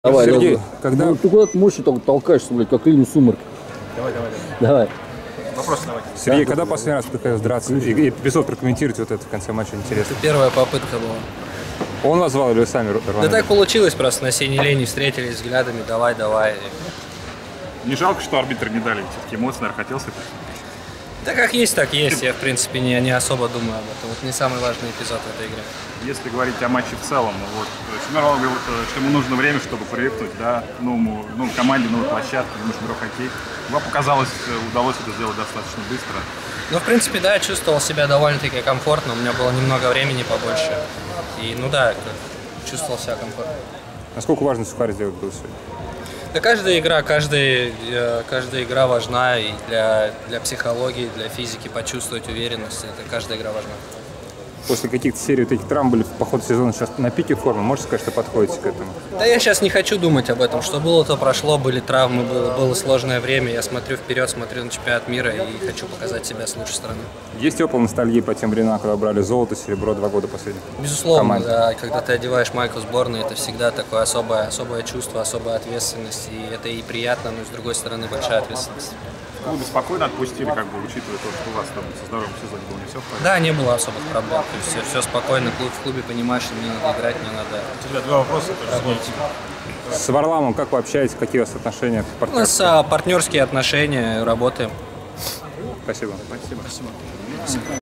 Давай, Сергей, когда... Ну, ты куда-то мощью толкаешься, блядь, как линию сумерки. Давай. Вопрос давай. Сергей, когда последний раз приходилось драться? И эпизод прокомментируйте вот это в конце матча, интересно. Это первая попытка была. Он вас звал или вы сами рванули? Да так получилось, просто на синей линии встретились взглядами, давай. Не жалко, что арбитры не дали все-таки эмоции, наверное, хотелось это? Да как есть, так есть. Я, в принципе, не особо думаю об этом. Это не самый важный эпизод в этой игре. Если говорить о матче в целом, вот, Семенов говорил, что ему нужно время, чтобы привыкнуть, да, новому команде, новой площадке, нужен игрок хоккей. Вам показалось, удалось это сделать достаточно быстро. Ну, в принципе, да, я чувствовал себя довольно-таки комфортно. У меня было немного времени побольше. И, ну да, чувствовал себя комфортно. Насколько важно сухарь сделать был сегодня? Да каждая игра важна и для психологии, для физики почувствовать уверенность. Это каждая игра важна. После каких-то серий вот этих травм были по ходу сезона сейчас на пике формы, можете сказать, что подходите к этому? Да я сейчас не хочу думать об этом. Что было, то прошло, были травмы, было сложное время. Я смотрю вперед, смотрю на чемпионат мира и хочу показать себя с лучшей стороны. Есть теплая ностальгия по тем временам, когда брали золото, серебро 2 года последних? Безусловно, да. Когда ты одеваешь майку сборной, это всегда такое особое чувство, особая ответственность. И это и приятно, но и с другой стороны большая ответственность. Клубы спокойно отпустили, как бы, учитывая то, что у вас там со здоровьем в сезоне было не все в порядке? Да, не было особых проблем. То есть все спокойно, в клубе понимаешь, что мне надо играть, мне надо... У тебя два вопроса. С Варламом как вы общаетесь, какие у вас отношения? У нас партнерские отношения, работаем. Спасибо. Спасибо.